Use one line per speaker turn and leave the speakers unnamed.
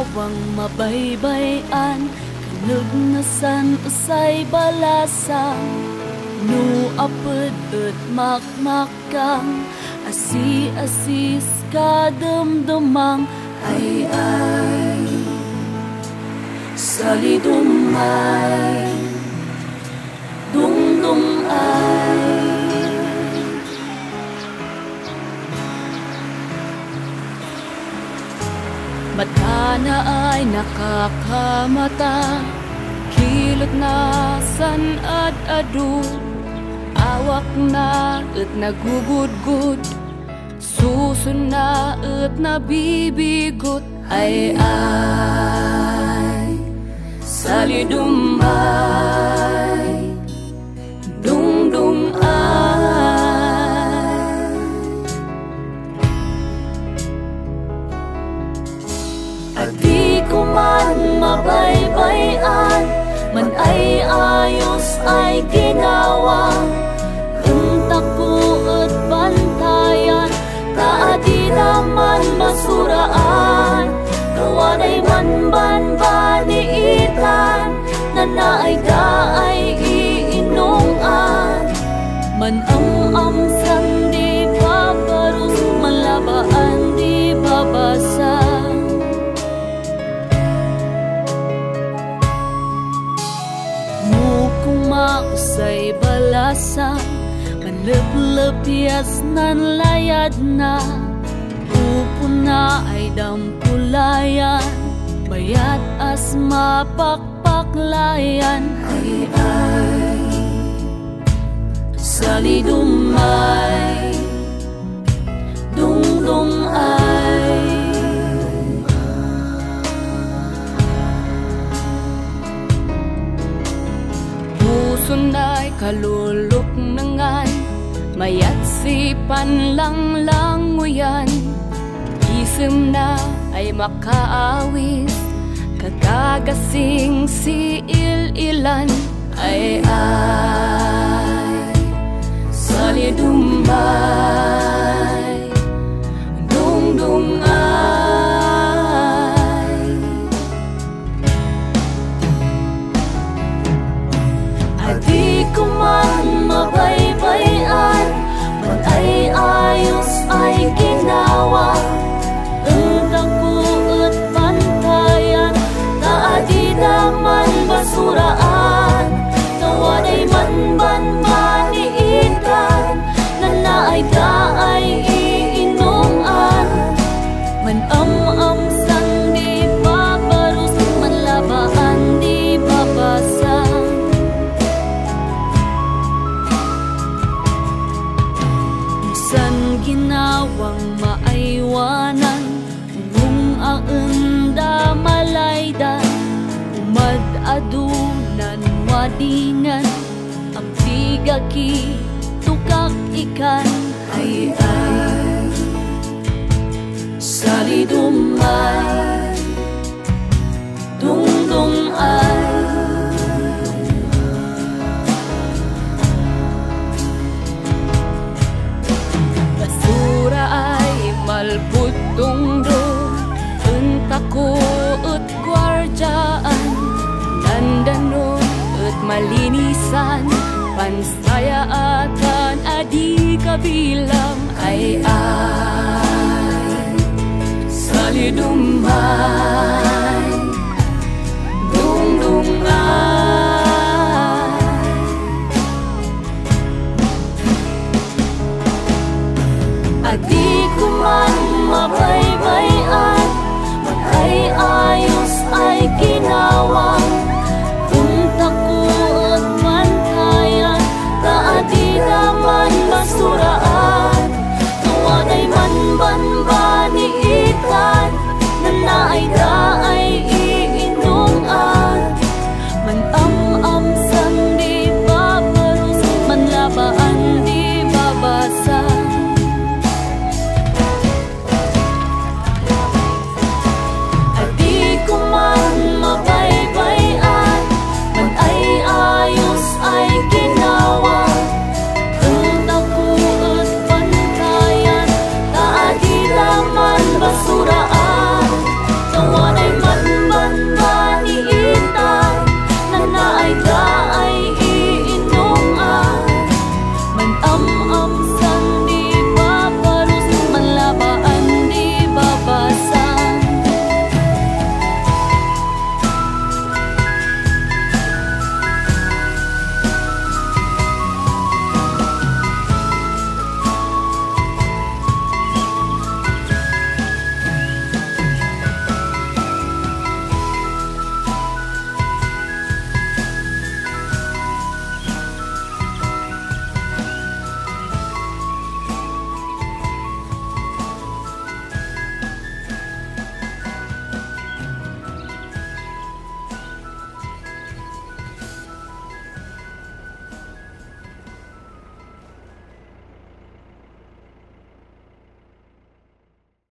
ginawang mabaybayan, kanugnasan usay balasang, no apod at makmakang, asi-asis kadamdamang ay salidumay, dungdung ay. Mata na ay nakakamata, kilot na san ad-adu, awak na at nagugudgud, susun na at nabibigot ay salidumay, dungdung ay. At di ko man mabaybayan, man ay ayos ay ginawa, unta ko at bantayan, kaadi naman masuraan, kawanay man banbaniitan, na naay daay iinungan, man am-amsan di babarus, malabaan di babasa. Mausay balasang, manlep-lepyas nan layad na, upo na ay dampulayan, bayat as mapakpaklayan ay salidumay, dungdung ay. Sunay kalulok nangan, mayat sipan lang languyan, isem na ay makaawis, kagagasing si il-ilan ay salidumay, dungdung ay. Di ko man mabaybayan, man ay ayos ay ginawa, unta ko at bantayan, kaadi naman basuraan, kawanay man banbaniitan, na naay daay iinungan, man am-amsan di babarus, man labaan di babasa. San ginawang maaywanan, kung aenda malaydan, umad-adunan wadingan, ang tigaki tukak ikan ay salidumay, dungdung ay. Malputong do, unta ko at gwardyaan, nandanon at malinisan, pansayaatan adi kabilang ay salidumay,